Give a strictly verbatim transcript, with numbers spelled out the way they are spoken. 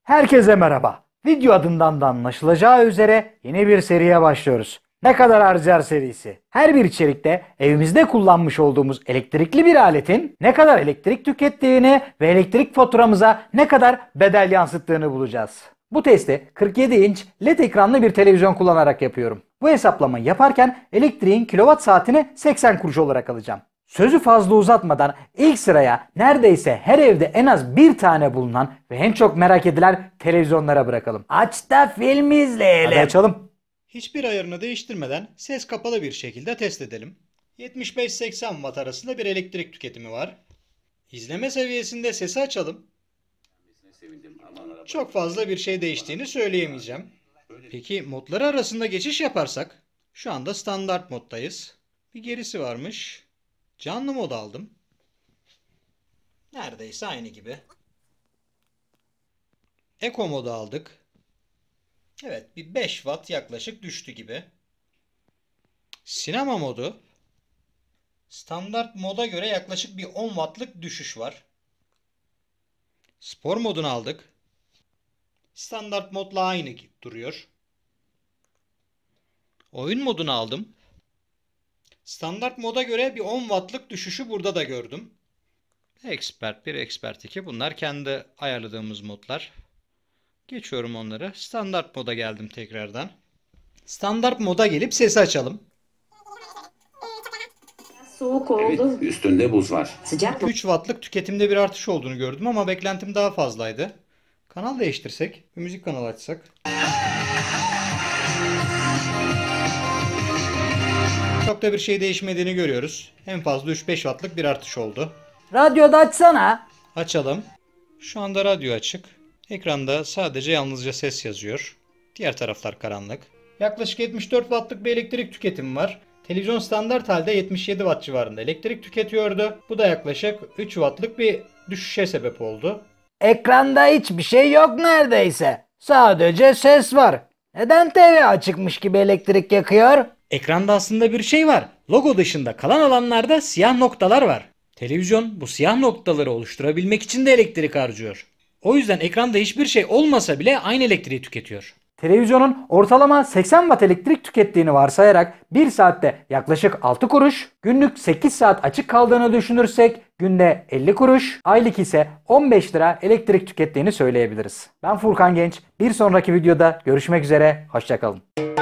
Herkese merhaba. Video adından da anlaşılacağı üzere yeni bir seriye başlıyoruz. Ne kadar harcar serisi. Her bir içerikte evimizde kullanmış olduğumuz elektrikli bir aletin ne kadar elektrik tükettiğini ve elektrik faturamıza ne kadar bedel yansıttığını bulacağız. Bu testi kırk yedi inç led ekranlı bir televizyon kullanarak yapıyorum. Bu hesaplamayı yaparken elektriğin kilowatt saatini seksen kuruş olarak alacağım. Sözü fazla uzatmadan ilk sıraya neredeyse her evde en az bir tane bulunan ve en çok merak edilen televizyonlara bırakalım. Aç da film izleyelim. Hadi açalım. Hiçbir ayarını değiştirmeden ses kapalı bir şekilde test edelim. yetmiş beş seksen watt arasında bir elektrik tüketimi var. İzleme seviyesinde sesi açalım. Çok fazla bir şey değiştiğini söyleyemeyeceğim. Peki modları arasında geçiş yaparsak? Şu anda standart moddayız. Bir gerisi varmış. Canlı mod aldım. Neredeyse aynı gibi. Eco modu aldık. Evet, bir beş watt yaklaşık düştü gibi. Sinema modu. Standart moda göre yaklaşık bir on wattlık düşüş var. Spor modunu aldık. Standart modla aynı duruyor. Oyun modunu aldım. Standart moda göre bir on wattlık düşüşü burada da gördüm. Expert bir, Expert iki. Bunlar kendi ayarladığımız modlar. Geçiyorum onları. Standart moda geldim tekrardan. Standart moda gelip sesi açalım. Soğuk oldu. Evet, üstünde buz var. Sıcak mı? üç wattlık tüketimde bir artış olduğunu gördüm ama beklentim daha fazlaydı. Kanal değiştirsek, bir müzik kanalı açsak. Çok da bir şey değişmediğini görüyoruz. En fazla üç beş wattlık bir artış oldu. Radyoda açsana. Açalım. Şu anda radyo açık. Ekranda sadece yalnızca ses yazıyor. Diğer taraflar karanlık. Yaklaşık yetmiş dört wattlık bir elektrik tüketimi var. Televizyon standart halde yetmiş yedi watt civarında elektrik tüketiyordu. Bu da yaklaşık üç wattlık bir düşüşe sebep oldu. Ekranda hiçbir şey yok neredeyse. Sadece ses var. Neden T V açıkmış gibi elektrik yakıyor? Ekranda aslında bir şey var. Logo dışında kalan alanlarda siyah noktalar var. Televizyon bu siyah noktaları oluşturabilmek için de elektrik harcıyor. O yüzden ekranda hiçbir şey olmasa bile aynı elektriği tüketiyor. Televizyonun ortalama seksen watt elektrik tükettiğini varsayarak bir saatte yaklaşık altı kuruş, günlük sekiz saat açık kaldığını düşünürsek günde elli kuruş, aylık ise on beş lira elektrik tükettiğini söyleyebiliriz. Ben Furkan Genç. Bir sonraki videoda görüşmek üzere, hoşça kalın.